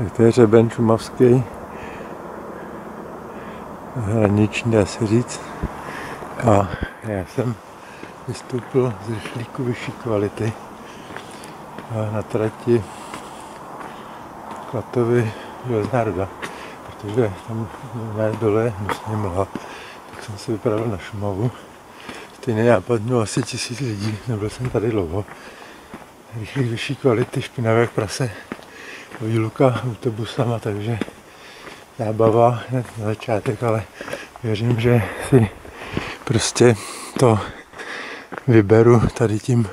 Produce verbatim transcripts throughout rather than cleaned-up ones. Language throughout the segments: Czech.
Tak to je hřeben šumavský, hraniční, dá se říct. A já jsem vystoupil z rychlíku vyšší kvality na trati Klatovy Železná Ruda, protože tam na dole hnusně mlha, tak jsem se vypravil na Šumavu. Stejný nápad měl asi tisíc lidí, nebyl jsem tady dlouho. Rychlík vyšší kvality, špinavé jak prase, výluka autobusama, takže zábava hned na začátek, ale věřím, že si prostě to vyberu tady tím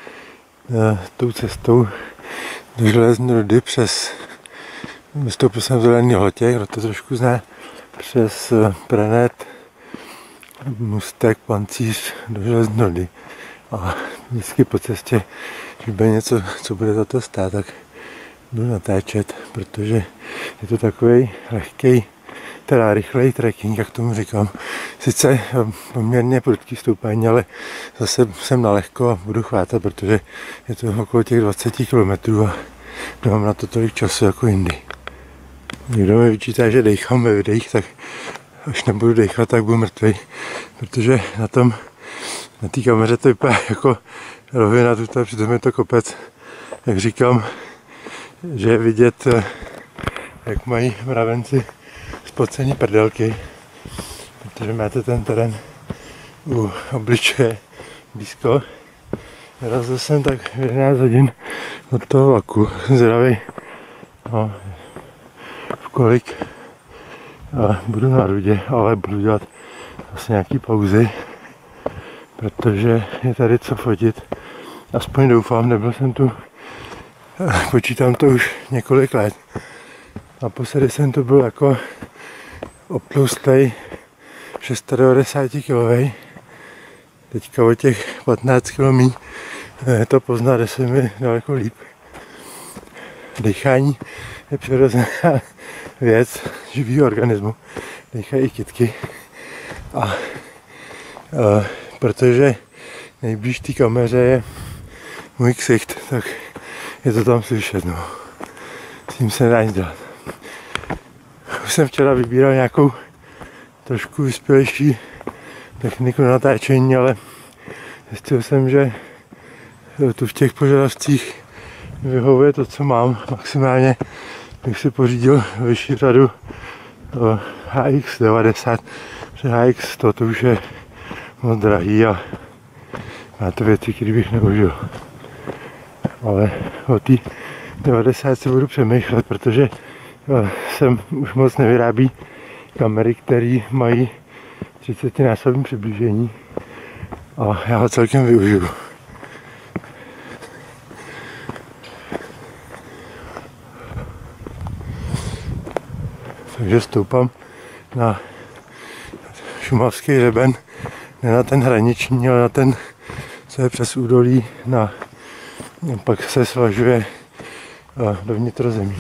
tou cestou do Železné Rudy přes, vystoupil jsem v Zelený Lhotě, kdo to trošku zná, přes Prenet, Můstek, Pancíř do Železné Rudy. A vždycky po cestě, když bude něco, co bude za to stát, tak budu natáčet, protože je to takový lehký, teda rychlej trekking, jak tomu říkám. Sice poměrně prudký stoupání, ale zase jsem na lehko a budu chvátat, protože je to okolo těch dvacet kilometrů a nemám na to tolik času jako jindy. Někdo mi vyčítá, že dejchám ve videích, tak až nebudu dejchat, tak budu mrtvý, protože na tom, na té kameře to vypadá jako rovina, tuto, přitom je to kopec. Jak říkám, že je vidět, jak mají mravenci spocený prdelky, protože máte ten terén u obličeje blízko. Narazil jsem tak v jedenáct hodin od toho vlaku, jsem zdravý, no, v kolik a budu na Rudě, ale budu dělat vlastně nějaký pauzy, protože je tady co fotit. Aspoň doufám, nebyl jsem tu, počítám to už několik let. Naposledy jsem tu byl jako obtlustej devadesát šest kilovej. Teďka o těch patnáct kilomí je to poznat, že se mi daleko líp. Dechání je přirozená věc živého organismu. Dechají i kytky. A, a protože nejblíž té kameře je můj ksicht, tak je to tam slyšet. No. S tím se nedá nic dělat. Už jsem včera vybíral nějakou trošku vyspělejší techniku na natáčení, ale zjistil jsem, že tu v těch požadavcích vyhovuje to, co mám. Maximálně bych si pořídil vyšší řadu H X devadesát, protože H X sto to už je moc drahý a má to věci, které bych neužil. Ale o té devadesát si budu přemýšlet, protože sem už moc nevyrábí kamery, které mají třicetinásobné přiblížení a já ho celkem využiju. Takže stoupám na šumavský hřeben, ne na ten hraniční, ale na ten, co je přes údolí, na, pak se svažuje do vnitrozemí.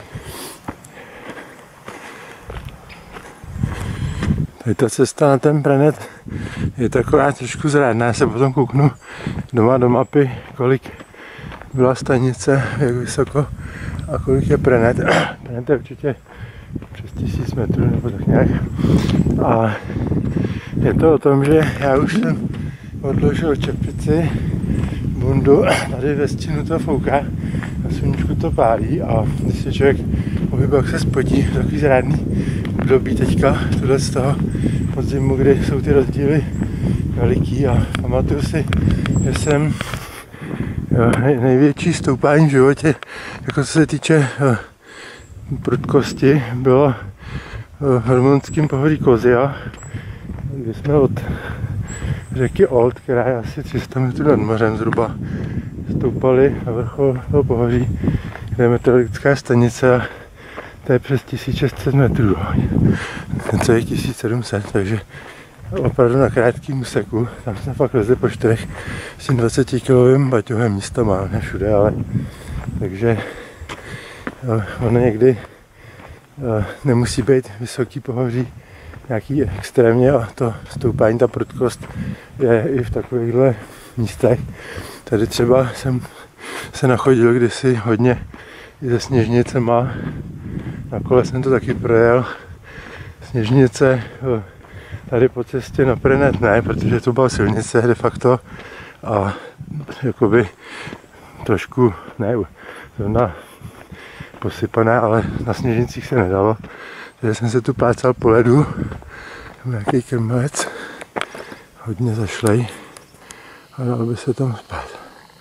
Tady ta cesta na ten Prenet je taková trošku zrádná, já se potom kouknu doma do mapy, kolik byla stanice, jak vysoko a kolik je Prenet. Prenet je určitě přes tisíc metrů nebo tak nějak. A je to o tom, že já už jsem odložil čepici, bundu, tady ve stínu to fouká a sluníčku to pálí a když se člověk pohybuje, jak se spotí, takový zrádný období teďka, tohle z toho podzimu, kdy jsou ty rozdíly veliký a pamatuju si, že jsem jo, nej, největší stoupání v životě, jako co se týče jo, prudkosti, bylo v rumunském pohoří Kozia, kdy jsme od řeky Olt, která je asi tři sta metrů nad mořem zhruba, stoupali na vrchol toho pohoří, kde je meteorologická stanice a to je přes tisíc šest set metrů, to je tisíc sedm set, takže opravdu na krátkém úseku, tam jsme fakt lezli po čtyřech s tím dvacetikilovým baťohem, místa má, ne všude, ale takže ono někdy nemusí být vysoký pohoří nějaký extrémně a to stoupání, ta prudkost je i v takovýchhle místech. Tady třeba jsem se nachodil kdysi hodně i se Sněžnicema. Na kole jsem to taky projel. Sněžnice tady po cestě na Prenet ne, protože to byla silnice de facto a jakoby trošku, ne, zrovna posypané, ale na Sněžnicích se nedalo. Takže jsem se tu plácal po ledu, nějaký krmelec, hodně zašlej a dalo by se tam spát.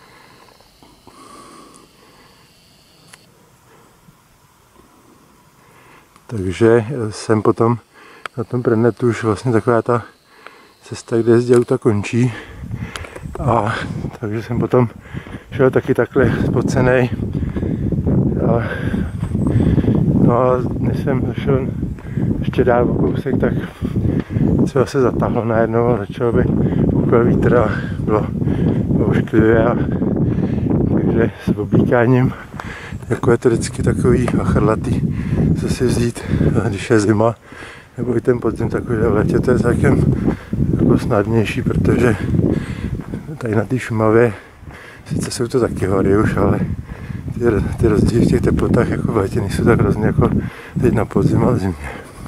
Takže jsem potom na tom Prenetu už vlastně taková ta cesta, kde jezdí auta, končí. A takže jsem potom šel taky takhle spocenej. A, no a než jsem zašel ještě dál o kousek, tak třeba se zatáhlo najednou a začal by foukat vítr a bylo, bylo ošklivé. A takže s oblíkáním, jako je to vždycky takový achrlatý, co si vzít, když je zima, nebo i ten podzim takový v létě, to je celkem jako snadnější, protože tady na té Šumavě, sice jsou to taky hory už, ale ty, ty rozdíly v těch teplotách jako v létě nejsou tak hrozně jako teď na podzim a v zimě.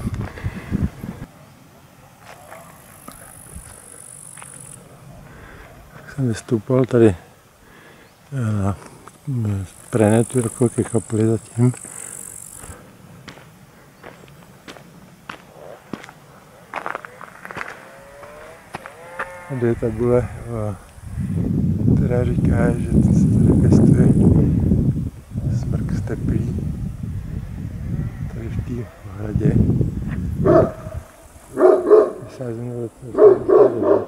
Tak jsem vystoupal tady na Prenetu jako ke kapli zatím. Tady je tabule, která říká, že se tady pěstuje smrk steplý tady v té ohradě. Vysázeno do toho.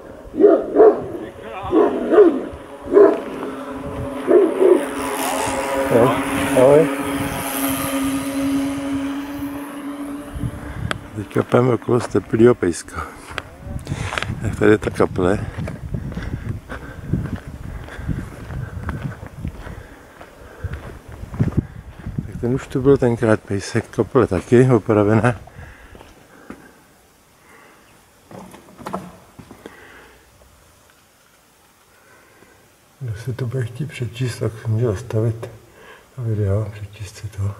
Ahoj. Teďka půjdeme okolo steplýho pejska. Tak tady je ta kaple. Tak ten už tu byl tenkrát pejsek, kaple taky opravené. Kdo se to bude chtít přečíst, tak se může zastavit video, přečíst si to.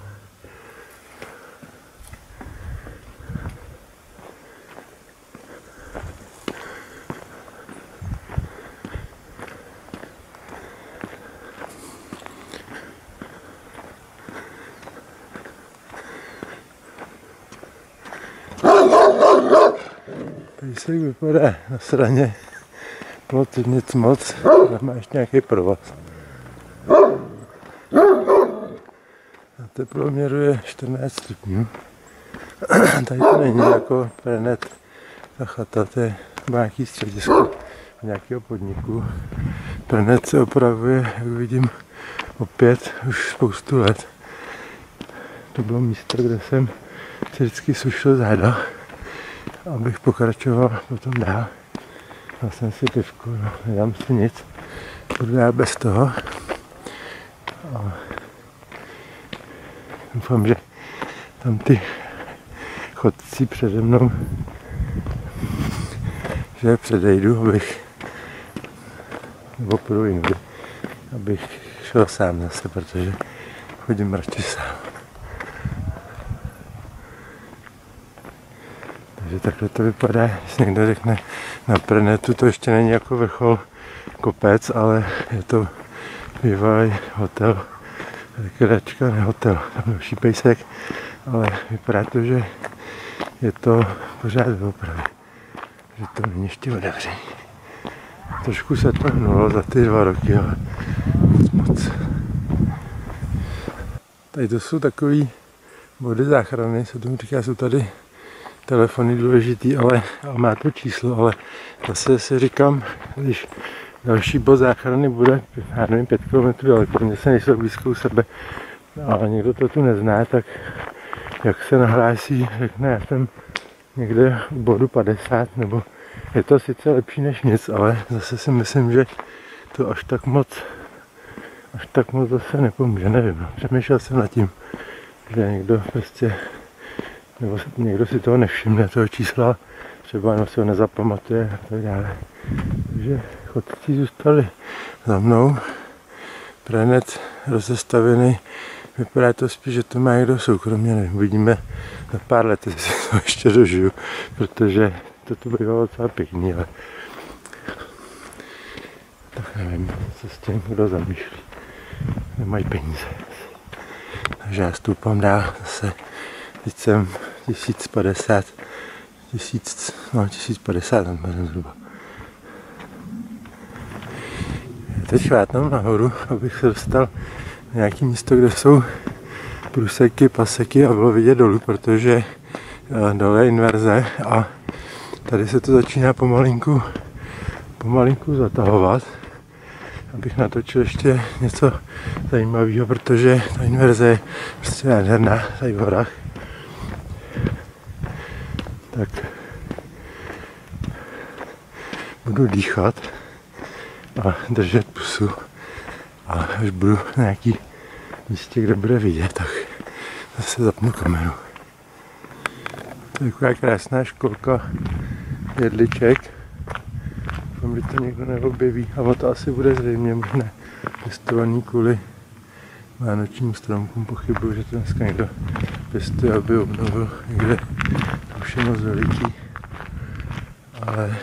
Pejsek vypadá na straně, bylo teď nic moc, ale má ještě nějaký provaz. A teploměru je čtrnáct stupňů. Tady to není jako Prenet, ta chata, to je nějaký středisko nějakého podniku. Prenet se opravuje, jak vidím, opět už spoustu let. To bylo místo, kde jsem si vždycky sušil záda, abych pokračoval potom dál. Dal jsem si pivku, no, nedám si nic, budu dál bez toho. A doufám, že tam ty chodci přede mnou, že je předejdu, abych, nebo půjdu jindy, abych šel sám zase, protože chodím radši sám. Takže takhle to vypadá, když někdo řekne na Prenetu, to ještě není jako vrchol kopec, ale je to bývalý hotel, rekreačka, ne hotel, tam další pejsek, ale vypadá to, že je to pořád v opravě, že to není ještě otevřený. Trošku se to hnulo za ty dva roky, ale moc moc. Tady to jsou takový body záchrany, se tomu říká, jsou tady telefony důležitý, ale a má to číslo, ale zase si říkám, když další bod záchrany bude, já nevím, pět kilometrů daleko, mě se nejsou blízko u sebe, ale někdo to tu nezná, tak jak se nahlásí, řekne, já jsem někde u bodu padesát, nebo je to sice lepší než nic, ale zase si myslím, že to až tak moc, až tak moc zase nepomůže, nevím, no. Přemýšlel jsem nad tím, že někdo prostě, nebo někdo si toho nevšimne, toho čísla, třeba jenom si ho nezapamatuje a tak dále. Takže chodci zůstali za mnou. Prenet rozestavěný vypadá to spíš, že to má někdo soukromně, nevím, uvidíme za pár let, jestli si to ještě dožiju, protože to tu bývalo docela pěkný, ale tak nevím, co s tím kdo zamýšlí, nemají peníze. Takže já stoupám dál zase, teď jsem tisíc padesát, tisíc, no tisíc padesát tam jsem zhruba. Teď chvátám nahoru, abych se dostal na nějaké místo, kde jsou průseky, paseky a bylo vidět dolů, protože dole je inverze a tady se to začíná pomalinku, pomalinku zatahovat. Abych natočil ještě něco zajímavého, protože ta inverze je prostě nádherná tady v horách. Tak budu dýchat a držet pusu a až budu na nějaký místě, kde bude vidět, tak zase zapnu kameru. To je taková krásná školka jedliček. Doufám, že to někdo neobjeví, ale to asi bude zřejmě možná pěstovaný kvůli vánočním stromkům. Pochybuju, že to dneska někdo pěstuje, aby obnovil někde. Už je moc veliký, ale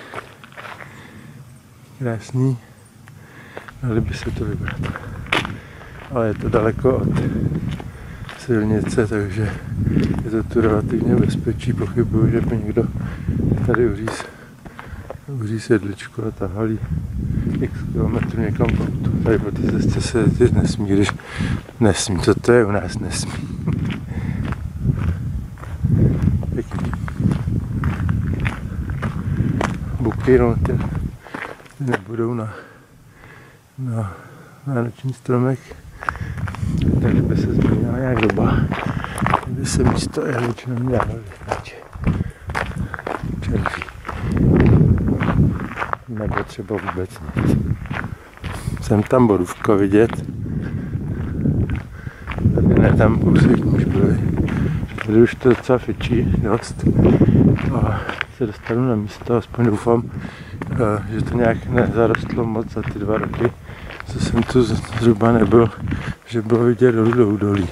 krásný, dali by se to vybrat. Ale je to daleko od silnice, takže je to tu relativně bezpečí. Pochybuju, že by někdo tady uříz, uříz jedličku a tahali x kilometrů někam po autu. Tady po té cestě se jezdit nesmí, když nesmí. Co to je u nás nesmí. Pěkný. Buky, no, ty, ty nebudou na, na vánoční stromek, takže by se změnila nějak doba, kdyby se místo jehličnou dávali radši červí, nebo třeba vůbec nic. Jsem tam borůvka vidět, tady ne, tam kousek už byly, tady už to docela fičí dost a se dostanu na místo, aspoň doufám, že to nějak nezarostlo moc za ty dva roky, co jsem tu zhruba nebyl, že bylo vidět dolů do údolí.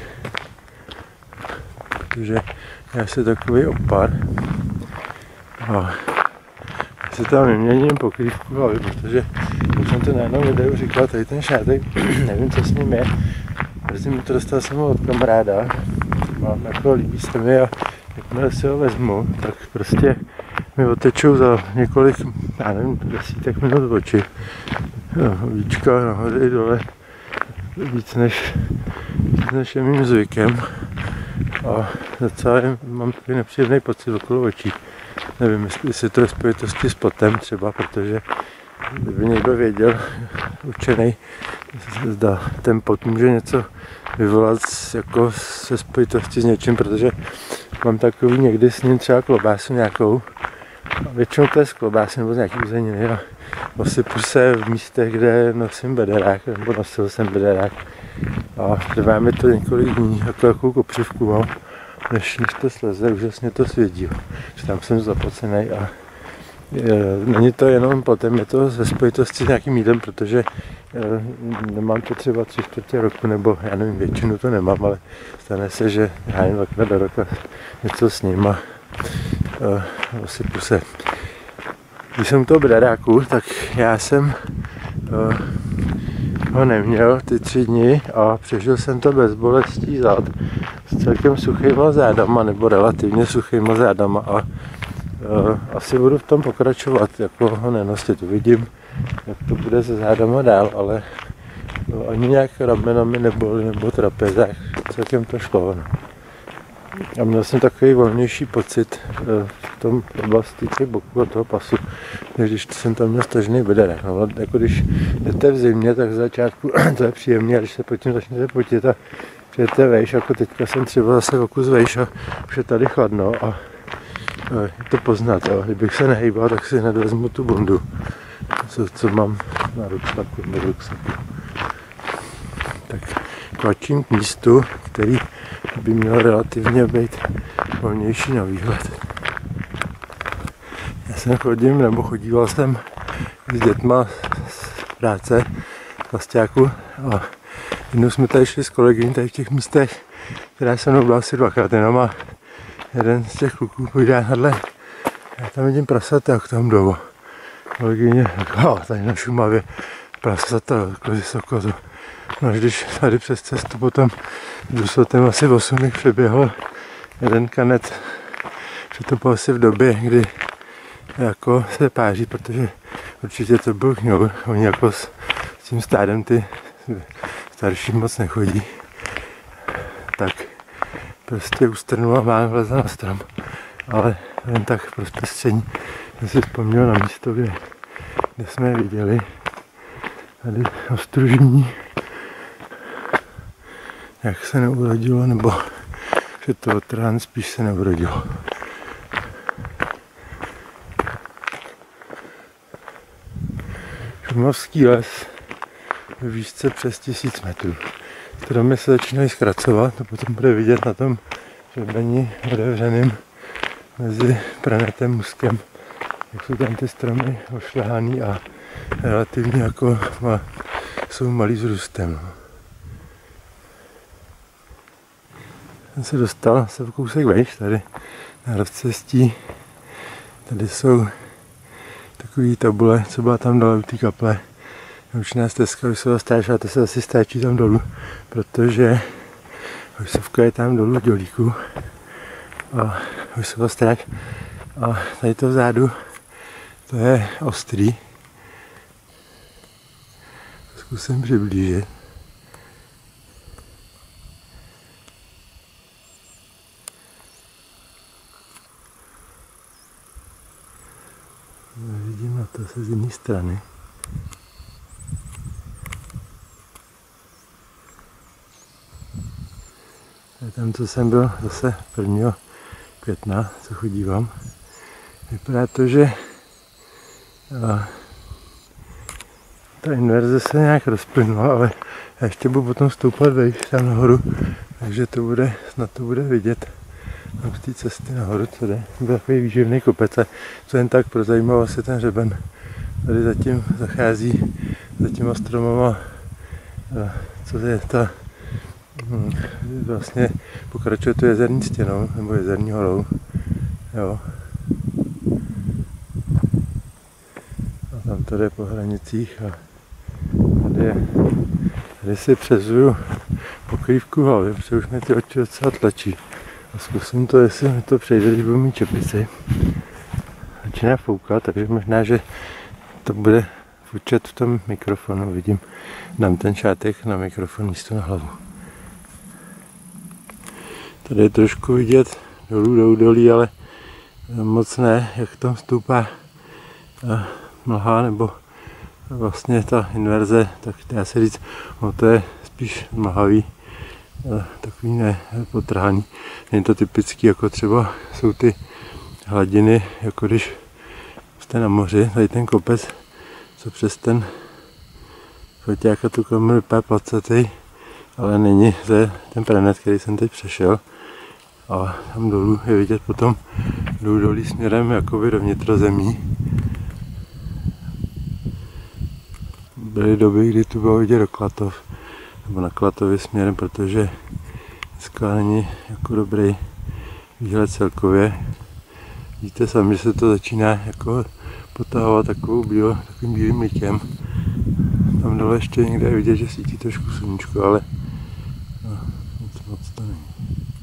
Protože já jsem takový opar a já se tam neměním pokrývku hlavy, protože už jsem to najednou videu říkal, tady ten šátek, nevím, co s ním je, protože mi to dostal jsem od kamaráda a jako líbí se mi a jakmile si ho vezmu, tak prostě mi otečou za několik, já nevím, desítek minut oči. Víčka nahoře i dole, víc než, víc než je mým zvykem. A docela je, mám takový nepříjemný pocit okolo očí. Nevím, jestli to je spojitosti s potem třeba, protože kdyby někdo věděl, učený, zda ten pot může něco vyvolat jako se spojitosti s něčím, protože mám takový někdy s ním třeba klobásu nějakou, a většinou to je z klobásy nebo z nějaký uzeniny a osypu se v místech, kde nosím bederák, nebo nosil jsem bederák a trvá mi to několik dní, jako jakou kopřivku mám, než, než to sleze, úžasně to svědí, že tam jsem zapocený a je, není to jenom potom, je to ze spojitosti s nějakým jídlem, protože je, nemám to třeba tři čtvrtě roku, nebo já nevím, většinu to nemám, ale stane se, že já jen dvakrát do roka něco s ním a uh, osypu se. Když jsem u toho bederáku, tak já jsem uh, ho neměl ty tři dny a přežil jsem to bez bolestí zad s celkem suchýma zádama, nebo relativně suchýma zádama a uh, asi budu v tom pokračovat, jako ho nenostit, uvidím, jak to bude se zádama dál, ale uh, ani nějak ramena mi neboli, nebo trapezách, celkem to šlo. No. A měl jsem takový volnější pocit uh, v tom oblasti těch boků a toho pasu, než když jsem tam měl stažený bederák. No, jako když jdete v zimě, tak v začátku to je příjemné, a když se potom začnete potit a přijete vejš, jako teďka jsem třeba zase o kus vejš a už je tady chladno a uh, je to poznat. Jo. Kdybych se nehýbal, tak si hned vezmu tu bundu, co, co mám na ruksaku, na ruksaku. Tak kvačím k místu, který by měl relativně být volnější na výhled. Já jsem chodím, nebo chodíval jsem s dětma z práce, z Klasťáku a Jednou jsme tady šli s kolegyní tady v těch místech, která se mnou byla asi dvakrát jenom a jeden z těch kluků povídá, hadle, já tam vidím prasata, jak tam jdou. Kolegyně řekla, tady na Šumavě prasata, takhle vysoko. No až když tady přes cestu potom důsledkem asi osm dní přeběhl jeden kanec, že to bylo asi v době, kdy jako se páří, protože určitě to byl kňour. Oni jako s, s tím stádem ty starší moc nechodí. Tak prostě ustrnul a mám vleze na strom. Ale jen tak pro zpestření jsem si vzpomněl na místo, kde, kde jsme je viděli. Tady ostružní. Jak se neurodilo, nebo že to trán spíš se neurodilo. Šumavský les ve výšce přes tisíc metrů. Stromy se začínají zkracovat, to potom bude vidět na tom hřebeni otevřeným mezi Pranetem Muskem, jak jsou tam ty stromy ošlehaný a relativně jako ma, jsou malý vzrůstem. Jsem se dostal se v kousek vejš, tady na rozcestí. Tady jsou takový tabule, co byla tam dole u té kaple. Naučená stezka Hojsova stráž, a to se asi stáčí tam dolů, protože Hojsovka je tam dolů v Dělíku a Hojsova stráž. A tady to vzadu, to je Ostrý. Zkusím přiblížit. Vidím na to se z jiné strany. Tam, co jsem byl zase prvního května, co chodívám, vypadá to, že a, ta inverze se nějak rozplynula, ale já ještě budu potom stoupat vejš tam nahoru, takže to bude, snad to bude vidět tam z té cesty nahoru, co jde. Byl takový výživný kopec a co jen tak pro zajímavost je ten hřeben. Tady zatím zachází za těma stromama, co je ta, hm, vlastně pokračuje tu jezerní stěnou, nebo jezerní horou. Jo. A tam to jde po hranicích a tady, je, tady si přezuju pokrývku hlavy, protože už mi ty oči docela tlačí. A zkusím to, jestli mi to přejde, když budu mít čepici. Začíná foukat, takže možná, že to bude fučet v tom mikrofonu. Vidím, dám ten šátek na mikrofon místo na hlavu. Tady je trošku vidět dolů do údolí, ale moc ne, jak tam stoupá mlha, nebo vlastně ta inverze, tak dá se říct, no to je spíš mlhavý. Takový ne, potrhaný. Není to typický, jako třeba jsou ty hladiny, jako když jste na moři, tady ten kopec, co přes ten foťák a tu komoru vypadá placatý, ale není, to je ten Pranet, který jsem teď přešel. A tam dolů je vidět potom jdou dolí směrem jakoby do vnitrozemí. Byly doby, kdy tu bylo vidět do Klatov, nebo na Klatově směrem, protože dneska není jako dobrý výhled celkově. Vidíte sami, že se to začíná jako potahovat takovou bílo, takovým bílým mlíkem. Tam dole ještě někde je vidět, že svítí trošku sluníčko, ale no, moc, moc to není.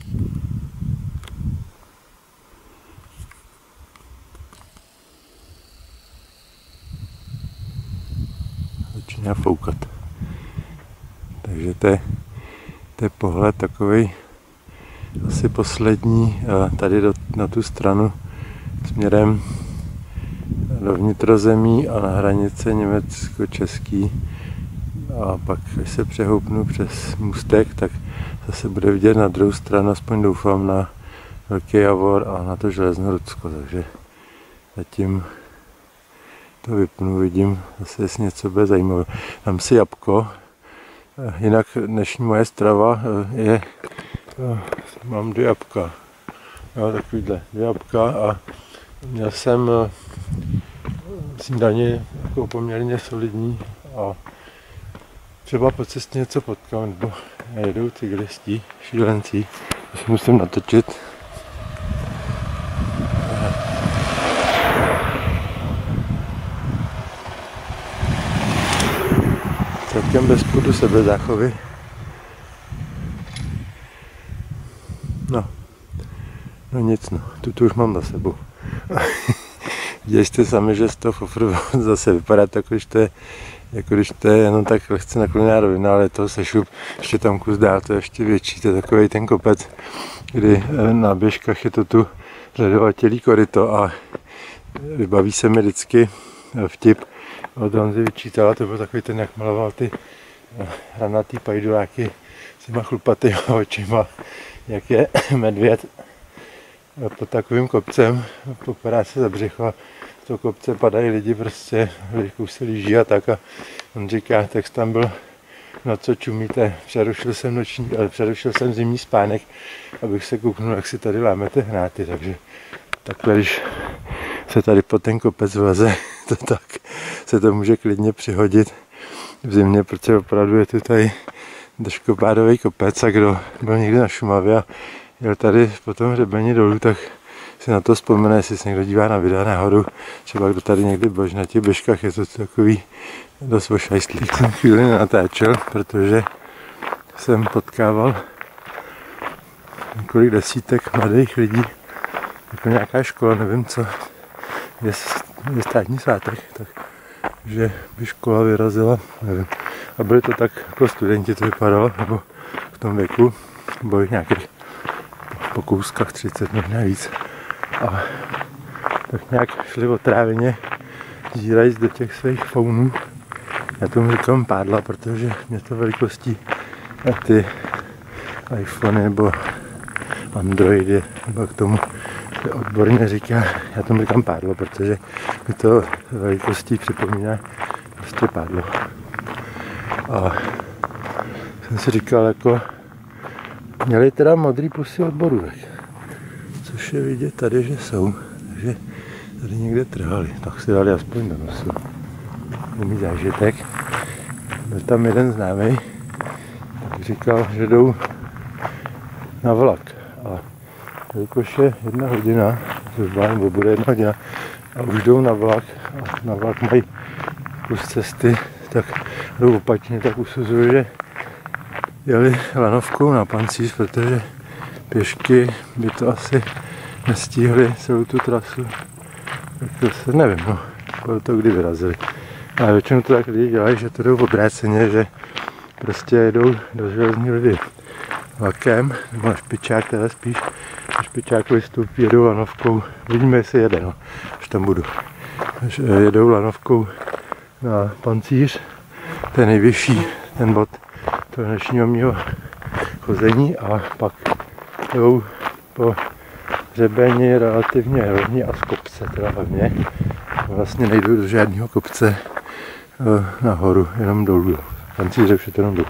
Začíná foukat. Takže to je, to je pohled takovej asi poslední tady do, na tu stranu směrem do vnitrozemí a na hranice německo-český. A pak, když se přehoupnu přes můstek, tak zase bude vidět na druhou stranu, aspoň doufám, na Velký Javor a na to Železnorudzko. Takže zatím to vypnu, vidím zase, jestli něco bude zajímavé. Dám si jabko. Jinak dnešní moje strava je, mám dvě jabka, jo, takovýhle, dvě jabka a měl jsem snídaně jako poměrně solidní a třeba po cestě něco potkám, nebo jedou cyklisti, šílenci, to si musím natočit. Celkem bez půdu sebezáchovy. No, no nic no, tu, tu už mám za sebou. Viděli jste sami, že z toho fofru zase vypadá tak, když to je, jako když to je jenom tak lehce nakloněná rovina, ale toho sešup, ještě tam kus dál, to je ještě větší, to je takový ten kopec, kdy na běžkách je to tu ledovatělý koryto a vybaví se mi vždycky vtip od Honzy Vyčítala, to byl takový ten, jak maloval ty hranatý pajduláky s těma chlupatýma očima, jak je medvěd pod takovým kopcem, popadá se za břicho, z toho kopce padají lidi, prostě lidi se líží a tak a on říká, text tam byl, na co čumíte, přerušil jsem noční, ale přerušil jsem zimní spánek, abych se kouknul, jak si tady lámete hráty, takže takhle, když se tady po ten kopec vleze, to tak se to může klidně přihodit v zimě, protože opravdu je tu tady držkopádový kopec a kdo byl někdy na Šumavě a jel tady po tom hřebeni dolů, tak si na to vzpomene, jestli se někdo dívá na videa nahoru, třeba kdo tady někdy byl na těch běžkách, je to takový dost ošajstlý. Jsem chvíli nenatáčel, protože jsem potkával několik desítek mladých lidí, jako nějaká škola, nevím co, je, je státní svátek, takže by škola vyrazila, nevím. A byli to tak jako studenti, to vypadalo, nebo v tom věku, bylo jich nějakých po kouskách třicet, možná víc. A tak nějak šli otráveně, dírají do těch svých founů. Já tomu říkám pádla, protože mě to velikostí a ty iPhony nebo Androidy, nebo k tomu se odborně říká, já tomu říkám pádlo, protože mi to velikostí připomíná prostě pádlo. A jsem si říkal, jako měli teda modrý pusy od borůvek, což je vidět tady, že jsou, takže tady někde trhali, tak si dali aspoň do nosu. Můj zážitek. Byl tam jeden známý, tak říkal, že jdou na vlak. A jelikož je jedna hodina, zhruba nebo bude jedna hodina, a už jdou na vlak a na vlak mají kus cesty, tak jdou opačně, tak usuzuju, že jeli lanovkou na Pancíř, protože pěšky by to asi nestíhli celou tu trasu. Tak to se nevím, no, bylo to kdy vyrazili. Ale většinou to tak lidi dělají, že to jdou obráceně, že prostě jedou do železní lidi vlakem, nebo na špičák, teda spíš na špičáku vystoupí, jedou lanovkou, vidíme, jestli jede, no, až tam budu. Až jedou lanovkou na Pancíř, ten nejvyšší, ten bod toho dnešního mého chození a pak jdou po hřebeni relativně rovně a z kopce teda hlavně. Vlastně nejdu do žádného kopce nahoru, jenom dolů. Pancíře už je to jenom dolů.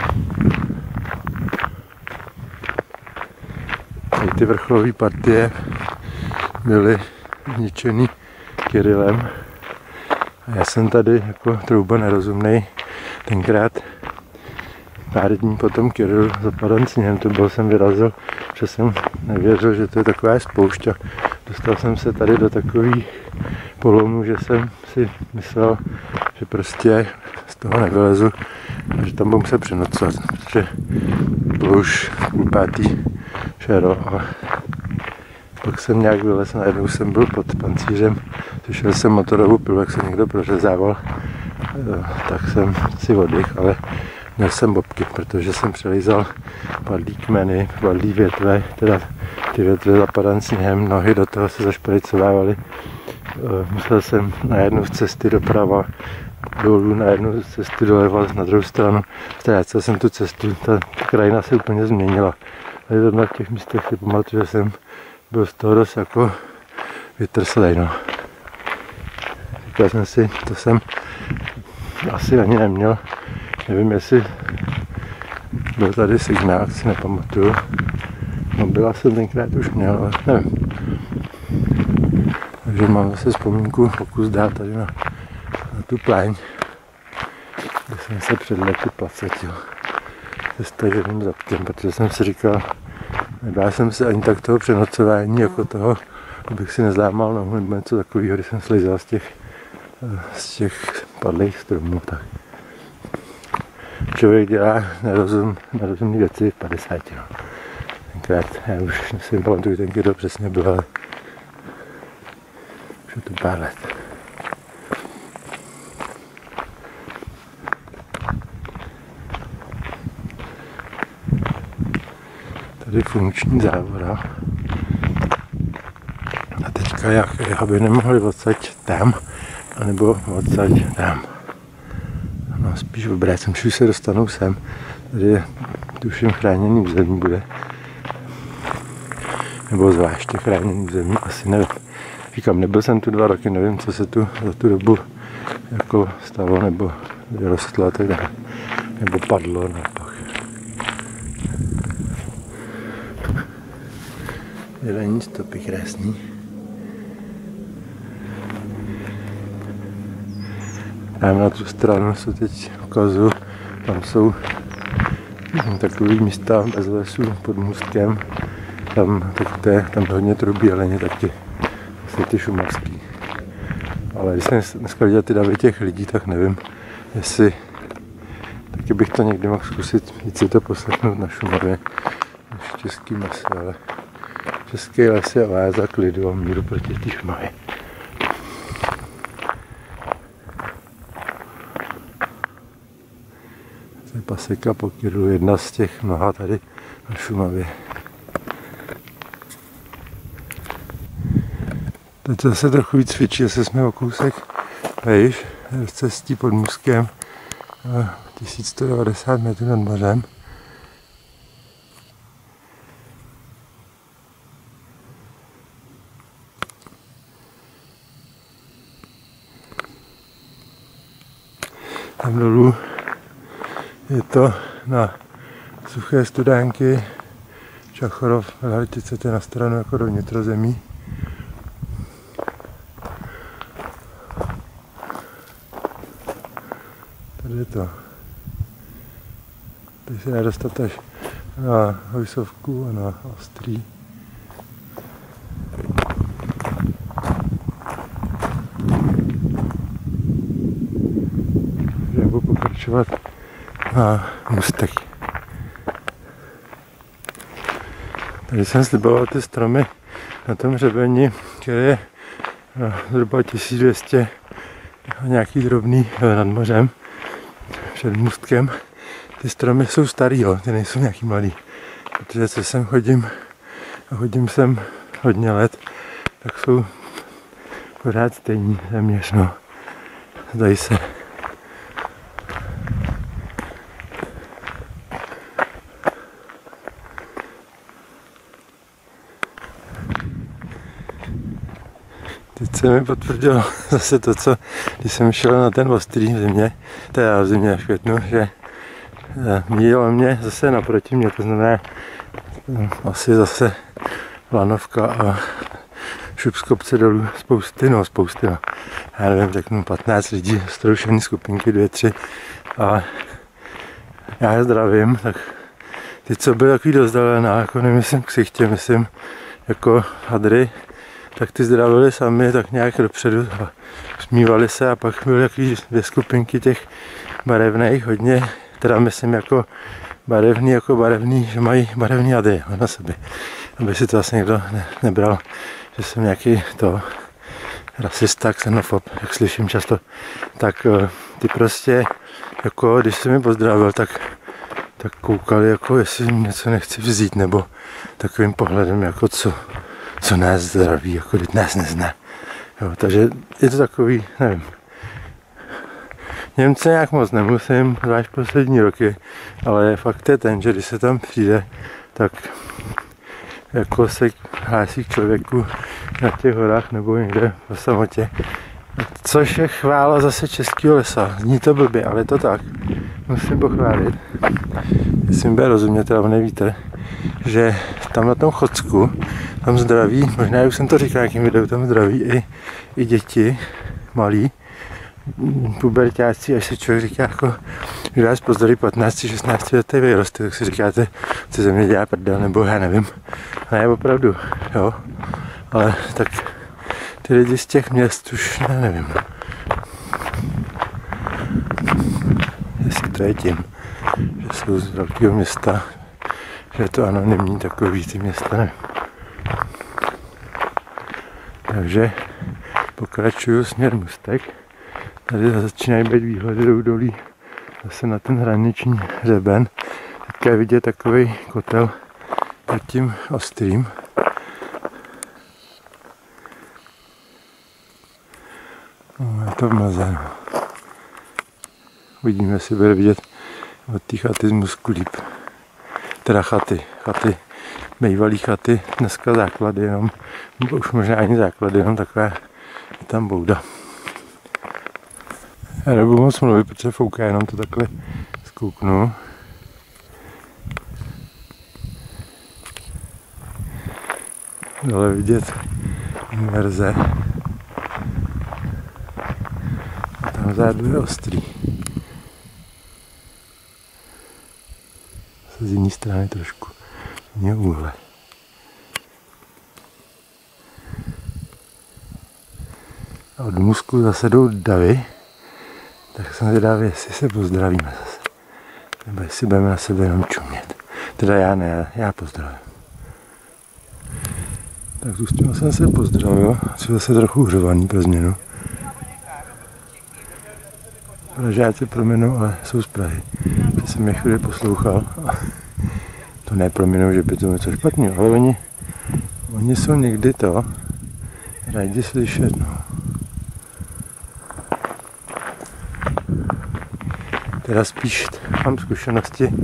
I ty vrcholové partie byly zničený Kirillem. A já jsem tady jako trouba nerozumnej tenkrát pár dní potom Kirill zapadal sněhem, to byl jsem vyrazil, že jsem nevěřil, že to je taková spoušť a dostal jsem se tady do takových polomů, že jsem si myslel, že prostě z toho nevylezu a že tam budu muset přenocovat, protože bylo už půl pátý šero a pak jsem nějak vylez, najednou jsem byl pod Pancířem, slyšel jsem motorovou pilu, jak se někdo prořezával, tak jsem si oddych, ale měl jsem bobky, protože jsem přelízal padlý kmeny, padlý větve, teda ty větve zapadané sněhem, nohy do toho se zašprejcovávaly. Musel jsem na jednu z cesty doprava dolů, na jednu z cesty doleva, na druhou stranu. Ztrácel jsem tu cestu, ta, ta krajina se úplně změnila. A zrovna v těch místech si pamatuju, že jsem byl z toho dost jako vytrslej, no. Říkal jsem si, to jsem asi ani neměl. Nevím, jestli byl tady signál, si nepamatuju. No byla jsem tenkrát už měl, ale nevím. Takže mám zase vzpomínku, pokus dát tady na, na tu pláň. kde jsem se před lety placetil se staženým zadkem, protože jsem si říkal, nebál jsem se ani tak toho přenocování, jako toho, abych si nezlámal nohu nebo něco takového, když jsem slizal z těch, z těch padlých stromů. Tak. Člověk dělá nerozum, nerozumný věci v padesáti. No. Tenkrát, já už si pamatuju, tenkrát to přesně bylo, ale už je to pár let. Tady funkční závoda. A teďka jak, aby nemohli odsaď tam, anebo odsaď tam. No spíš obrácím, už se dostanou sem. Tady je, tuším, chráněný území bude. Nebo zvláště chráněný území, asi nevím. Říkám, nebyl jsem tu dva roky, nevím, co se tu za tu dobu jako stalo, nebo vyrostlo a tak dále. Nebo padlo naopak. Jelení stopy krásný. Tam na tu stranu se teď ukazuju, tam jsou takový místa bez lesů pod můstkem. Tam, tak to je, tam hodně trubí jeleni taky, asi ty šumavský. Ale když jsem dneska viděl ty davy těch lidí, tak nevím, jestli taky bych to někdy mohl zkusit víc si to poslechnout na Šumavě, než český les, ale český les je oáza klidu a míru proti té Šumavě. To je paseka Pokyru, jedna z těch mnoha tady na Šumavě. Teď zase trochu víc cvičí, zase jsme o kousek vejš, z cestí pod Můstkem, tisíc sto devadesát metrů nad mořem. Tam dolů je to na Suché Studánky, Čachorov, Velhartice, to je na stranu jako do vnitrozemí. Tady je to. Tady se dá dostat až na Hojsovku a na Ostrý. Já budu pokračovat na Můstek. Tady jsem sliboval ty stromy na tom hřebeni, který je zhruba tisíc dvě stě a nějaký drobný nad mořem před Můstkem. Ty stromy jsou starý, jo, ty nejsou nějaký mladý, protože co sem chodím a chodím sem hodně let, tak jsou pořád stejní téměř, no. Zdají se. Teď se mi potvrdilo zase to, co když jsem šel na ten Ostrý v zimě, teda v zimě v květnu, že míjelo mě zase naproti mě, to znamená asi zase Lanovka a šup z kopce dolů spousty, no spousty, no. Já nevím, řeknu patnáct lidí, stroušený skupinky, dvě, tři a já je zdravím, tak ty, co byly takový dozdalená, jako nemyslím ksichtě, myslím jako hadry, tak ty zdravili sami tak nějak dopředu a smívali se a pak byly takový dvě skupinky těch barevných, hodně, teda myslím jako barevný, jako barevný, že mají barevný hadry na sobě, aby si to vlastně někdo ne, nebral, že jsem nějaký to rasista, xenofob, jak slyším často, tak ty prostě, jako když jsem mi pozdravil, tak, tak koukali, jako jestli jim něco nechci vzít, nebo takovým pohledem, jako co, co nás zdraví, jako když nás nezná. Jo, takže je to takový, nevím. Němce nějak moc nemusím, zvlášť poslední roky, ale fakt je ten, že když se tam přijde, tak jako se hlásí k člověku na těch horách nebo někde v samotě. Což je chvála zase českého lesa. Zní to blbě, ale je to tak. Musím pochválit. Jestli mi bude rozumět, ale nevíte, že tam na tom Chodsku, tam zdraví, možná už jsem to říkal nějakým videu, tam zdraví i, i děti malí. puberťáci, až se člověk říká jako, že vás pozdraví patnáct šestnáct letý vyroste, tak si říkáte, co ze mě dělá prdel, nebo já nevím. Ne, opravdu, jo. Ale tak ty lidi z těch měst už ne, nevím. Jestli to je tím, že jsou z velkého města, že je to anonymní takový ty města, nevím. Takže pokračuju směr Můstek. Tady začínají být výhledy do údolí zase na ten hraniční hřeben. Teďka je vidět takový kotel pod tím ostrým. No, je to v mlze, no. Uvidíme, jestli bude vidět od té chaty z Můstku líp. Teda chaty, chaty, bývalý chaty, dneska základy jenom, už možná ani základy, jenom taková je tam bouda. Já nebudu moc mluvit, protože fouká, jenom to takhle zkouknu. Dole vidět verze. A tam vzadu je ostrý. Z jiné strany trošku jiného úhle. A od Můstku zase jdou davy. Tak jsem zvědavý, jestli se pozdravíme zase. Nebo jestli budeme na sebe jenom čumět. Teda já ne, já, já pozdravím. Tak tu s tím jsem se pozdravil. Jsem zase trochu hřovaný pro změnu. Pražáci proměnou, ale jsou z Prahy. Že jsem je chvíli poslouchal. To neproměnou, že by to něco špatného, ale oni, oni jsou někdy to rádi slyšet, no. Teda spíš mám zkušenosti,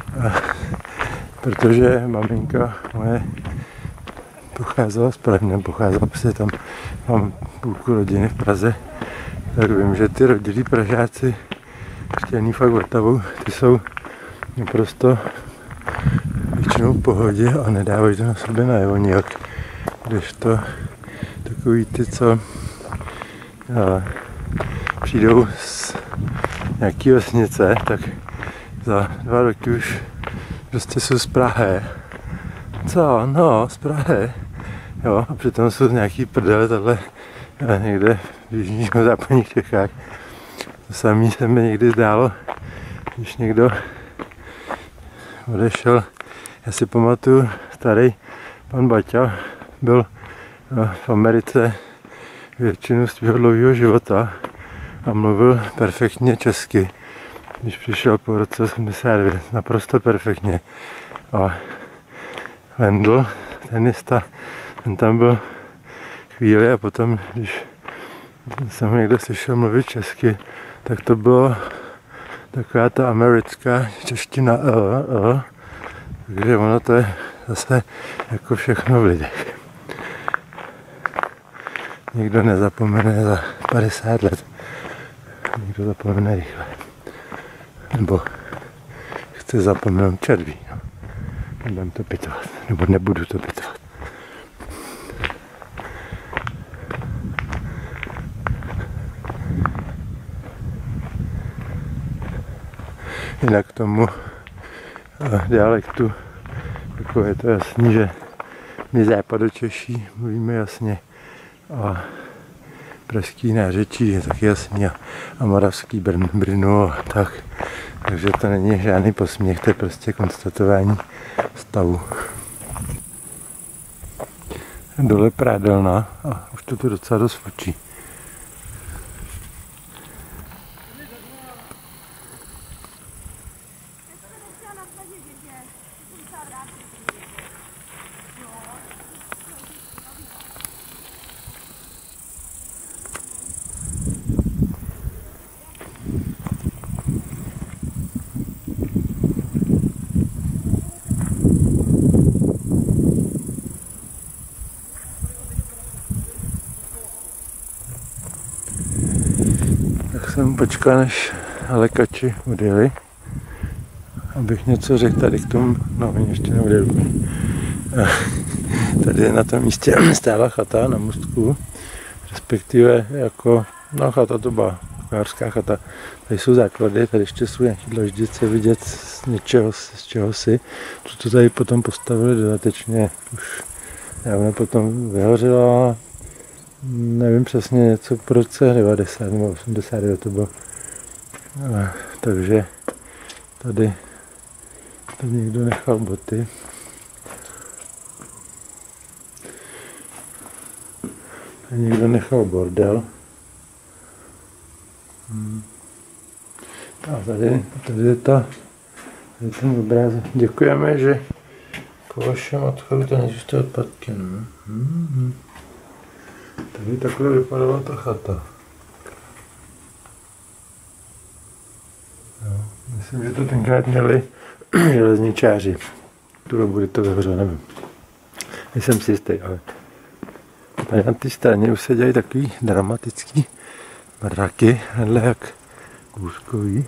protože maminka moje pocházela z Prahy, nebo pocházela, protože tam mám půlku rodiny v Praze, tak vím, že ty rodilí Pražáci chtění fakt Vltavu, ty jsou naprosto většinou v pohodě a nedávají to na sebe najevo nijak, kdežto takový ty, co a, přijdou z nějaký vesnice, tak za dva roky už prostě jsou z Prahy. Co? No, z Prahy. Jo, a přitom jsou nějaký prdele tahle někde v jižních a západních Čechách. To samé se mi někdy zdálo, když někdo odešel. Já si pamatuju, starý pan Baťa byl v Americe většinu svého dlouhého života a mluvil perfektně česky. Když přišel po roce osmdesát devět, naprosto perfektně. A Vendl, tenista, ten tam byl chvíli a potom, když jsem někdo slyšel mluvit česky, tak to bylo taková ta americká čeština L, L, takže ono to je zase jako všechno v lidech. Nikdo nezapomene za padesát let. Nikdo zapomene rychle. Nebo chce zapomenout červí. No. Nebudem to pitovat. Nebo nebudu to pitovat. Jinak k tomu dialektu jako je to jasný, že my západočeší mluvíme jasně a pražský nářečí je taky jasný a, a moravský Brn, Brno a tak. Takže to není žádný posměch, to je prostě konstatování stavu. Dole prádelna a už to tu docela dost fočí. Jsem počkal, než lekači odjeli, abych něco řekl tady k tomu, no oni ještě neodjeli. Tady na tom místě stála chata na Můstku, respektive jako, no chata to byla kuchařská chata. Tady jsou základy, tady ještě jsou nějaký dlaždice vidět z něčeho, z čeho si. To tady potom postavili dodatečně, už dávno potom vyhořelo, nevím přesně něco po roce devadesát nebo osmdesát devět to bylo. A, takže tady, tady někdo nechal boty. Tady někdo nechal bordel. Hmm. A tady, tady je ta, tady ten obrázek. Děkujeme, že po vašem odchodu to nezůstaly odpadky. No. Hmm. Tady takhle vypadala ta chata. Jo. Myslím, že to tenkrát měli železničáři. Tu dobu, kdy to vyhořelo, nevím. Nejsem si jistý, ale tady na té straně už se dělají takový dramatický mraky, hle jak kůzkový.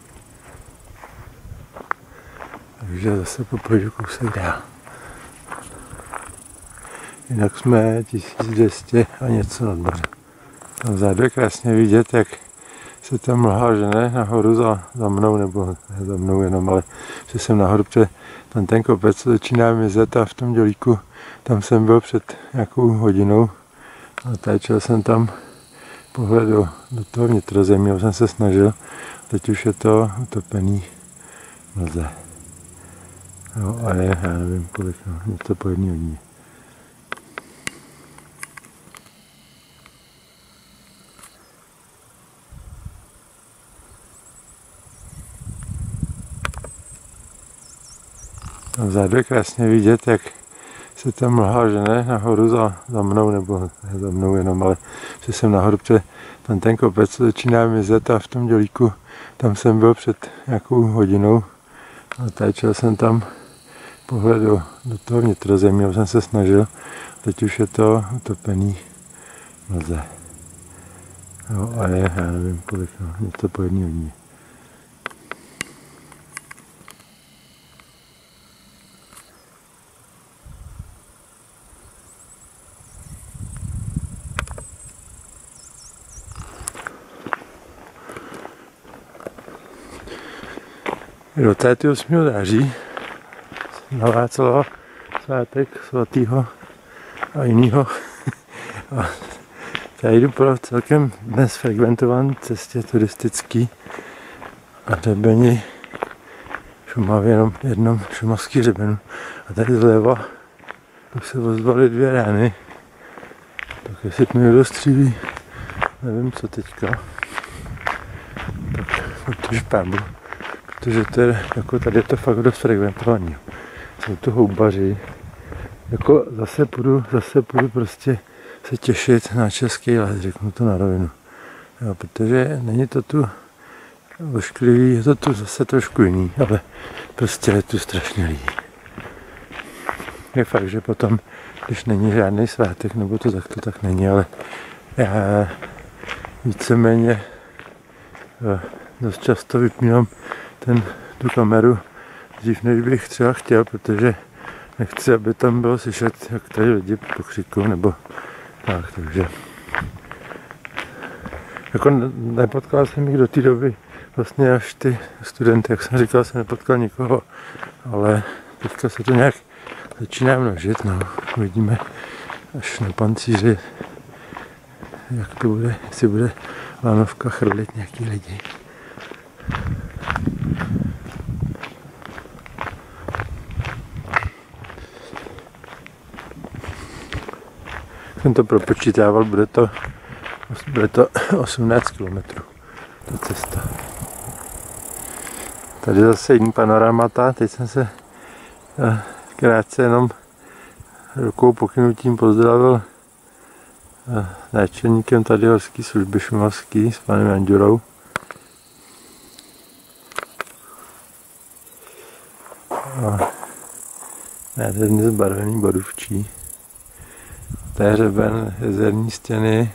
Takže zase popojdu kousek dál. Jinak jsme tisíc dvě stě a něco nad mořem. Tam vzadu je krásně vidět, jak se tam mlha žene nahoru za, za mnou, nebo ne za mnou jenom, ale že jsem nahoru, protože tam ten kopec začíná mizet a v tom dělíku tam jsem byl před nějakou hodinou a táčel jsem tam pohled do, do toho vnitrozemí, jsem se snažil, teď už je to utopený mlze. No a je, já nevím kolik, no, něco po jedné hodině. Tam vzadu je krásně vidět, jak se tam mlha žene nahoru za, za mnou, nebo ne za mnou jenom, ale že jsem nahoru, protože tam ten kopec začíná mizet a v tom dělíku tam jsem byl před nějakou hodinou a táčel jsem tam pohled do, do toho vnitrozemí, jsem se snažil, teď už je to utopený mlze. No a je, já nevím kolik, no, něco po jedné hodině. dvacátého osmého září na Václava svátek svatýho a jinýho. A já jdu po celkem dnes frekventované cestě turistický a hřebeni Šumavě, jenom jednom šumavský hřebenu. A tady zleva už se ozvaly dvě rány. Tak jestli to někdo střílí, nevím co teďka, tak protože pábu. Protože to je, jako tady je to fakt dost frekventovaný. Jsou to houbaři. Jako zase půjdu, zase půjdu prostě se těšit na český les, řeknu to na rovinu. Jo, protože není to tu ošklivý, je to tu zase trošku jiný, ale prostě je tu strašně lidí. Je fakt, že potom, když není žádný svátek, nebo to tak to tak není, ale já víceméně dost často vypínám ten, tu kameru dřív, než bych třeba chtěl, protože nechci, aby tam bylo slyšet, jak tady lidi pokřikují, nebo tak, takže jako nepotkal jsem jich do té doby vlastně až ty studenty, jak jsem říkal, jsem nepotkal nikoho, ale teďka se to nějak začíná množit, no, uvidíme až na pancíři, jak to bude, jestli bude lanovka chrlit nějaký lidi. Jsem to propočítával, bude to, bude to osmnáct kilometrů, ta cesta. Tady zase jiný panoramata, teď jsem se krátce jenom rukou pokynutím pozdravil s náčelníkem tady horské služby šumavský, s panem Janďurou. Nádherně zbarvený borůvčí. To je hřeben jezerní stěny,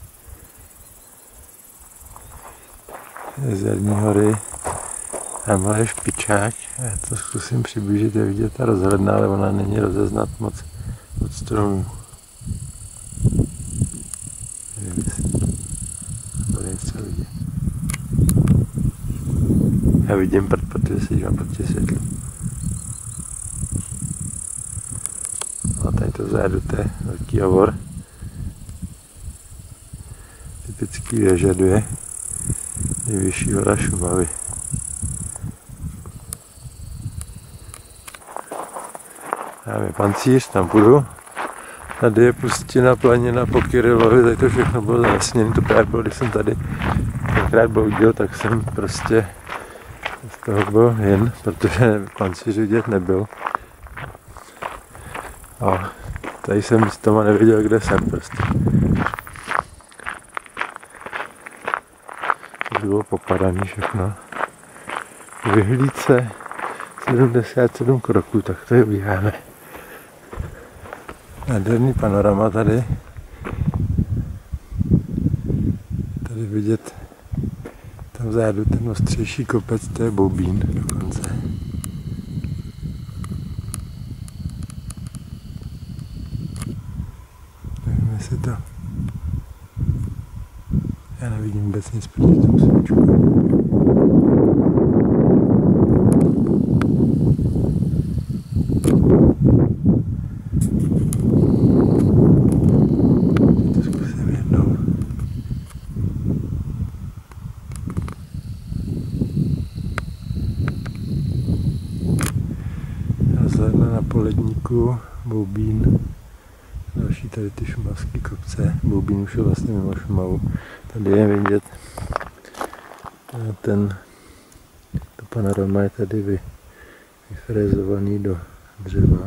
jezerní hory. Tamhle je špičák, já to zkusím přiblížit, je vidět ta rozhledna, ale ona není rozeznat moc od stromů. Nevím, jestli bude něco vidět. Já vidím, protože se dívám proti světlu. A tady to vzadu, to je velký Javor. Typický věžaduje. Nejvyšší hora Šumavy. Tam je Pancíř, tam půjdu. Tady je pustina, planina po Kyrilovi, tady to všechno bylo zasněné, to právě bylo, když jsem tady tenkrát bloudil, tak jsem prostě z toho byl jen, protože Pancíř vidět nebyl. A tady jsem z toho nevěděl, kde jsem prostě. To bylo popadaný všechno. V vyhlídce sedmdesát sedm kroků, tak to je ubíháme. Nádherný panorama tady. Tady vidět tam vzadu ten ostřejší kopec, to je Boubín dokonce. Nevím, jestli to... Já nevidím vůbec nic proti tomu sluníčku. Na poledníku Boubín, další tady ty šumavské kopce. Boubín už je vlastně mimo Šumavu. Tady je vidět ten, to panorama je tady vy, vyfrezovaný do dřeva.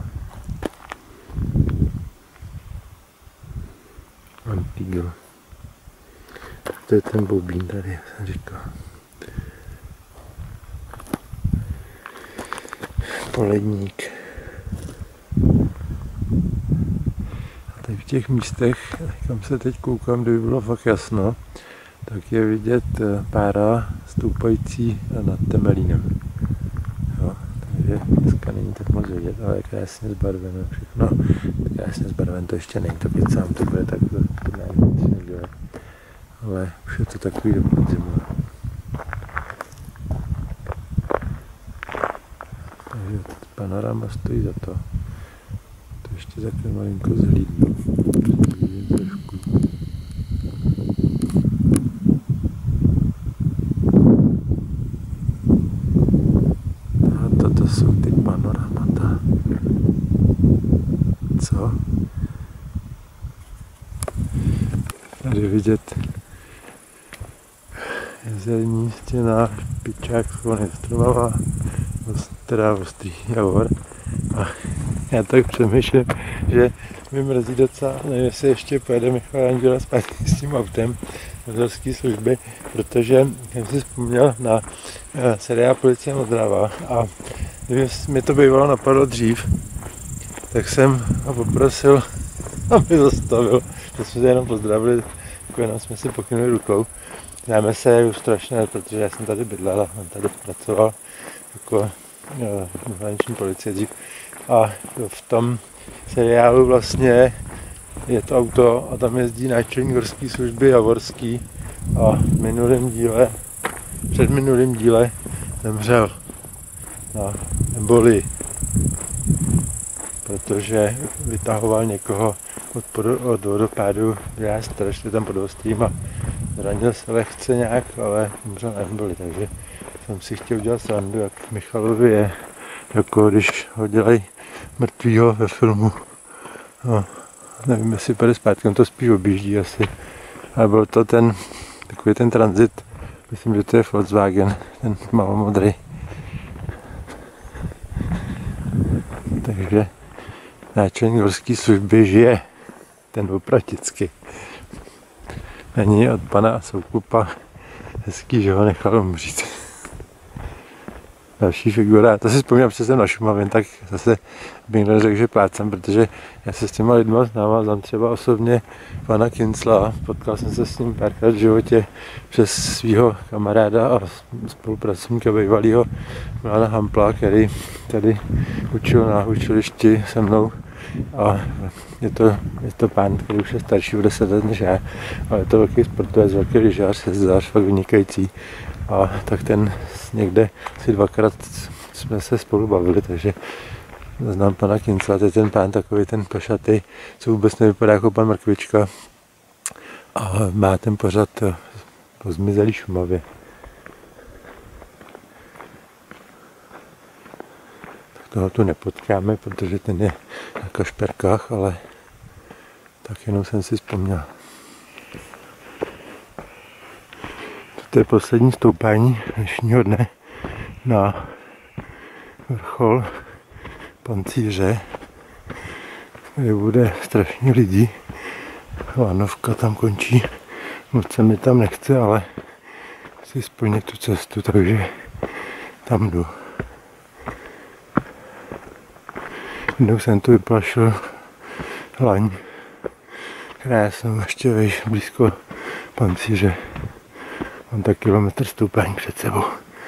Antigl. To je ten Boubín tady, jak jsem říkal. Poledník. Tady v těch místech, kam se teď koukám, kdyby bylo fakt jasno, tak je vidět pára stoupající nad Temelínem. Jo, takže dneska není tak moc vidět, ale je krásně zbarveno všechno. Krásně zbarveno to ještě není, to kecám, to bude tak to nedělá. Ale už je to takový do podzimu. Takže panorama stojí za to. To ještě takhle malinko zhlídnu. Trošku. A toto jsou ty panoramata. Co? Tady vidět jezerní stěna, Špičák, Sklony Strovava, teda Ostrý Javor. A já tak přemýšlím, že mi mrzí docela, nevím, jestli ještě pojede Michal Anděla zpátky s tím autem do horské služby, protože jsem si vzpomněl na uh, seriál Policie Ostrava a kdyby mi to bývalo napadlo dřív, tak jsem ho poprosil, aby zastavil, že jsme se jenom pozdravili, jako jenom jsme si pokynuli rukou. Známe se je už strašně, protože já jsem tady bydlel a on tady pracoval jako hraniční policie dřív. A v tom seriálu vlastně je to auto a tam jezdí náčelník horské služby Javorský a v minulém díle, před minulým díle zemřel na embolii, protože vytahoval někoho od, podo, od vodopádu, já strašně tam pod Ostrým a zranil se lehce nějak, ale zemřel na embolii, takže jsem si chtěl udělat srandu, jak Michalovi je, jako když ho dělají mrtvýho ve filmu. No, nevím, jestli půjde zpátky, on to spíš objíždí asi. Ale byl to ten, takový ten transit, myslím, že to je Volkswagen, ten malomodrý. Takže náčelník horské služby žije, ten opraticky. Není od pana Soukupa hezký, že ho nechal umřít. Další figura, to si vzpomínám, že jsem na Šumavě, tak zase bych neřekl, že plácám, protože já se s těma lidma znám, znám třeba osobně pana Kincla, potkal jsem se s ním párkrát v životě přes svého kamaráda a spolupracovníka bývalého Milana Hampla, který tady učil na učilišti se mnou a je to, je to pán, který už je starší o deset let než já, ale je to velký sportovec, velký lyžař, sezdař, fakt vynikající. A tak ten někde si dvakrát jsme se spolu bavili, takže znám pana Kincla, to je ten pán takový ten pašatý, co vůbec nevypadá jako pan Mrkvička a má ten pořad o zmizelý Šumavě. Tak toho tu nepotkáme, protože ten je na Kašperkách, ale tak jenom jsem si vzpomněl. To je poslední stoupání dnešního dne na vrchol Pancíře, kde bude strašně lidí. Lanovka tam končí, moc se mi tam nechce, ale chci splnit tu cestu, takže tam jdu. Jednou jsem tu vyplašil laň, která jsem ještě vejš blízko Pancíře. Mám tak kilometr stoupání před sebou.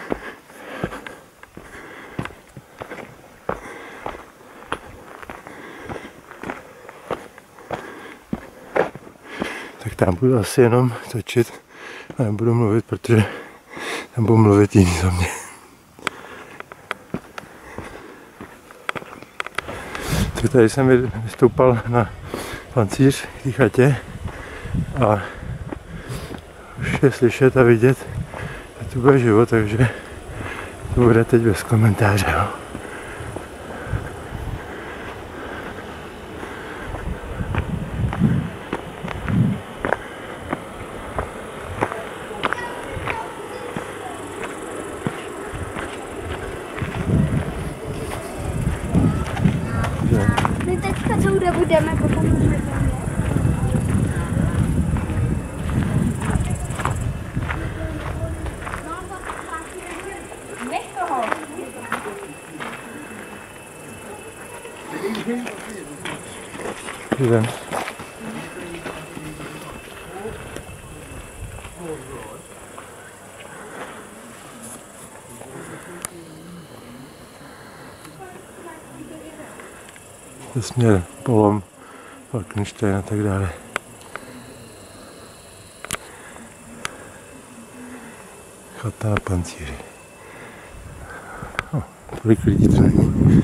Tak tam budu asi jenom točit a nebudu mluvit, protože tam budu mluvit jiný za mě. Tak tady jsem vystoupal na Pancíř k té chatě a už je slyšet a vidět, že tu bude život, takže to bude teď bez komentáře. No. My teďka celou dobu jdeme po tom. Jdem. To směr Polom, Falkenstein a tak dále. Chata na Pancíři. Oh, tolik lidí to není.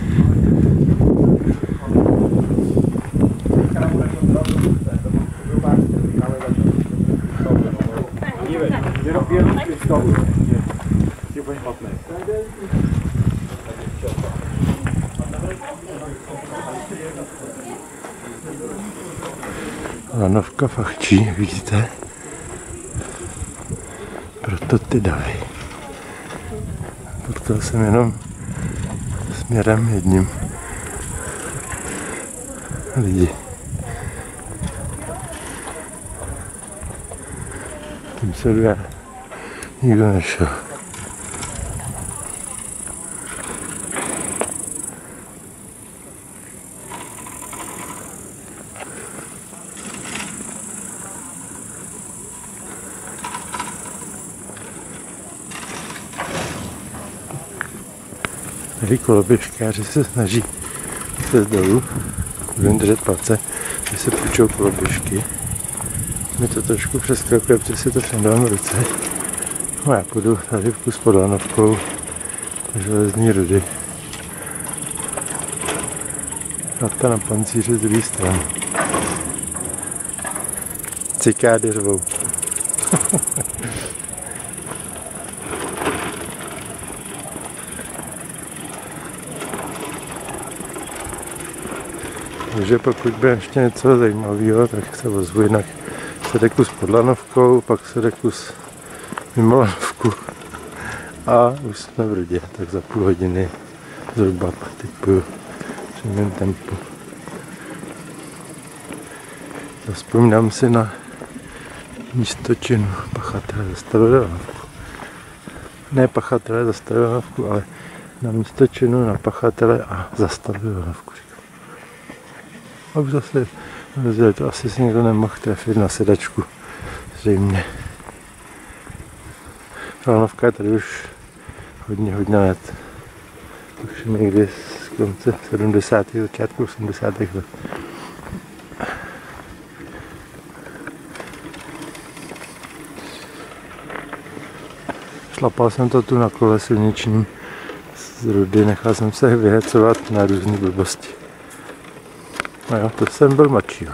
Lanovka fachčí, vidíte? Proto ty davy. Potkal jsem jenom směrem jedním lidi. Tím se já nikdo nešel. Tady koloběžkáři se snaží se dolů, budeme držet palce, že se půjčou koloběžky. Mi to trošku přeskakuje, protože si to přendám v ruce. No já půjdu tady v kus pod Lanovkou do Železní Rudy. Chata na Pancíři z druhé strany. Cikády řvou. Takže pokud bude ještě něco zajímavého, tak se ozvu, jinak se jde kus pod Lanovkou, pak se jde kus mimo Lanovku a už jsme v Rudě, tak za půl hodiny zhruba typuju při mém tempu. Vzpomínám si na místočinu pachatele zastavili Lanovku. Ne pachatele zastavili Lanovku, ale na místočinu na pachatele a zastavili Lanovku. A už zase to asi si někdo nemohl trefit na sedačku, zřejmě. Lanovka je tady už hodně, hodně let. Už někdy z konce sedmdesátých, začátku osmdesátých let. šlapal jsem to tu na kole silničním z rudy, nechal jsem se vyhecovat na různé blbosti. No jo, to jsem byl mladší.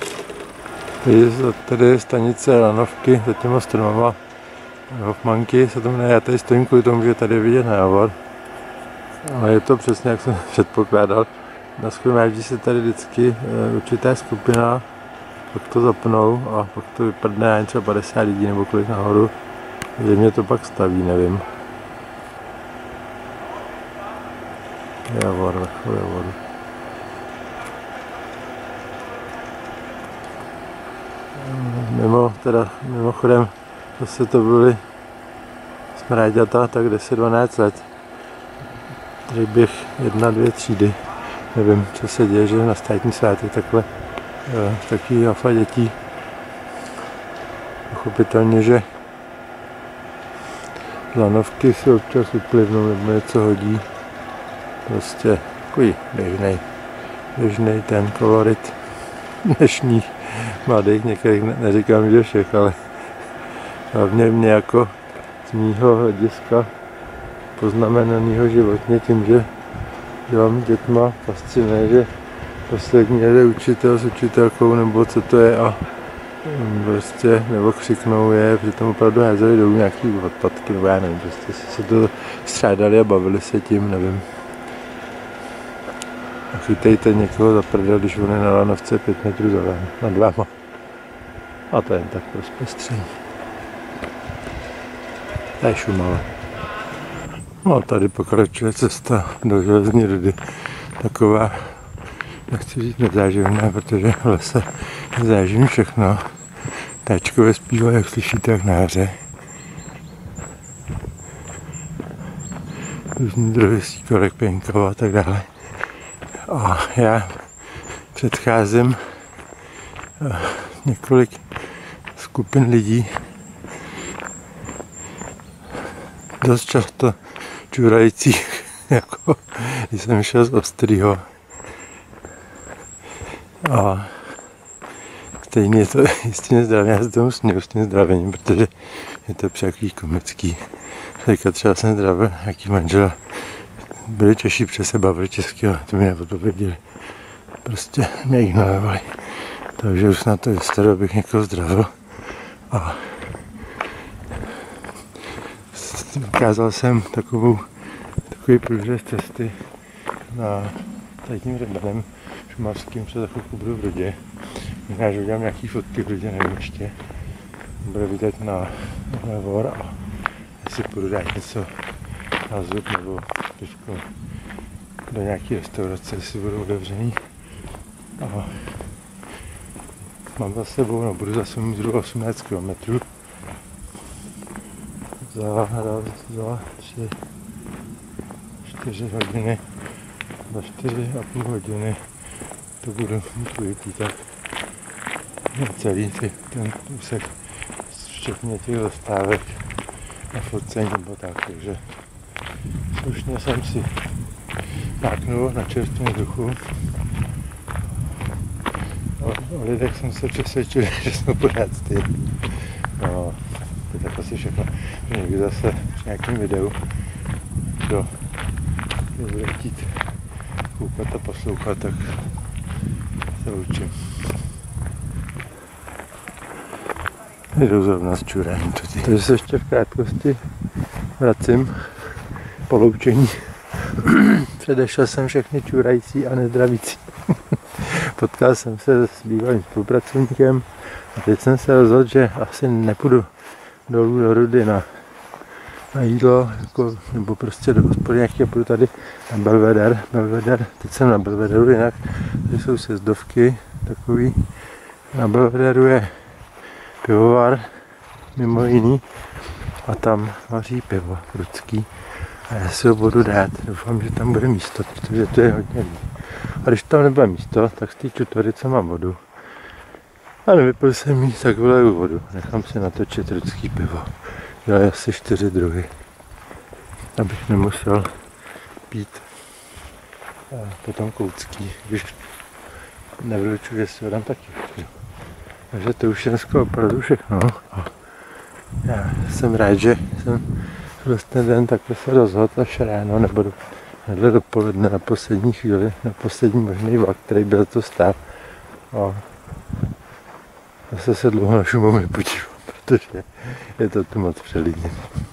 Tady je stanice Lanovky za těma stromama Hofmanky se to jmenuje. Já tady stojím kvůli tomu, že tady je vidět návod. Ale je to přesně, jak jsem předpokládal. Na shromáždí se tady vždycky e, určitá skupina, pak to zapnou a pak to vypadne jen třeba padesát lidí nebo kolik nahoru. Kde mě to pak staví, nevím. Javor, vrchol Javoru. Mimo, teda, mimochodem, zase to byly smráďata, tak deset dvanáct let. Tady bych jedna, dvě třídy. Nevím, co se děje, že na státní svátek takhle e, takový alfa dětí. Pochopitelně, že lanovky si občas uplivnou nebo něco hodí. Prostě takový běžnej, běžnej ten kolorit dnešních mladých, některých ne, neříkám, že všech, ale hlavně mě jako z mýho hlediska poznamenanýho životně tím, že dělám dětma, fascinuje, že poslední jede učitel s učitelkou nebo co to je a prostě nebo křiknou je, přitom opravdu házeli dolů nějaký odpadky, nebo já nevím, prostě se to střádali a bavili se tím, nevím. A chytejte někoho za prdel, když on je na lanovce pět metrů za vámi, nad váma. A to je jen tak pro zpestření. To je Šumava. No tady pokračuje cesta do železní rudy. Taková, nechci říct nezáživná, protože v lese záživím všechno. Táčkové zpívají, jak slyšíte, jak na jaře. Různý druhy síkorek, pěnkava a tak dále. A já předcházím několik skupin lidí, dost často čurajících, jako když jsem šel z Ostrýho. A stejně je to jistě nezdravý, já se tomu směju s tím zdravením, protože je to překý komický. Teďka třeba jsem zdravil nějaký manžela, byli Češi, přes se bavili česky, ale to mi neodpověděli. Prostě mě ignorovali. Takže už na to jistě, abych někoho zdravil. A ukázal jsem takovou, takový průřez cesty na tady tím hřebenem šumavským, co za chvilku budu v Rudě. Možná, že udělám nějaký fotky v Rudě, nevím ještě. Bude vidět na Javor a jestli půjdu dát něco na zub nebo teďko do nějaké restaurace, jestli budou otevřený. A mám za sebou, no budu za sebou mít zhruba osmnáct kilometrů. Za, za tři, čtyři hodiny, za čtyři a půl hodiny to budu mít ujítý, tak celý ty, ten úsek včetně těch zastávek a focení nebo tak, takže slušně jsem si máknul na čerstvém vzduchu. O, o lidech jsem se přesvědčil, že jsme pořád stejně. No, to je tak asi všechno. Někdy zase v nějakém videu, kdo bude chtít koukat a poslouchat, tak se učím. Jdu zrovna s čurem. Takže se ještě v krátkosti vracím po loučení. Předešel jsem všechny čurající a nezdravící. Potkal jsem se s bývalým spolupracovníkem a teď jsem se rozhodl, že asi nepůjdu dolů do Rudy na, na jídlo, jako, nebo prostě do hospody nějaký a půjdu tady na Belvedere. Belvedere. Teď jsem na Belvederu, jinak tady jsou sjezdovky takový. Na Belvederu je pivovar, mimo jiný, a tam vaří pivo prudský. A já si ho budu dát, doufám, že tam bude místo, protože to je hodně lidí. A když tam nebude místo, tak z té čutvorice mám vodu. A nevypil jsem jí, tak vyleju vodu. Nechám si natočit rudský pivo. Dělají asi čtyři druhy. Abych nemusel pít a potom koutský, když nevylučuji, že si ho dám taky. Takže to už je dneska opravdu všechno. A já jsem rád, že jsem vlastně den takhle se rozhodl až ráno, nebo do, hnedle dopoledne na poslední chvíli, na poslední možný vlak, který byl to stát. A zase se dlouho na Šumavu nepodívám, protože je to tu moc přelidněné.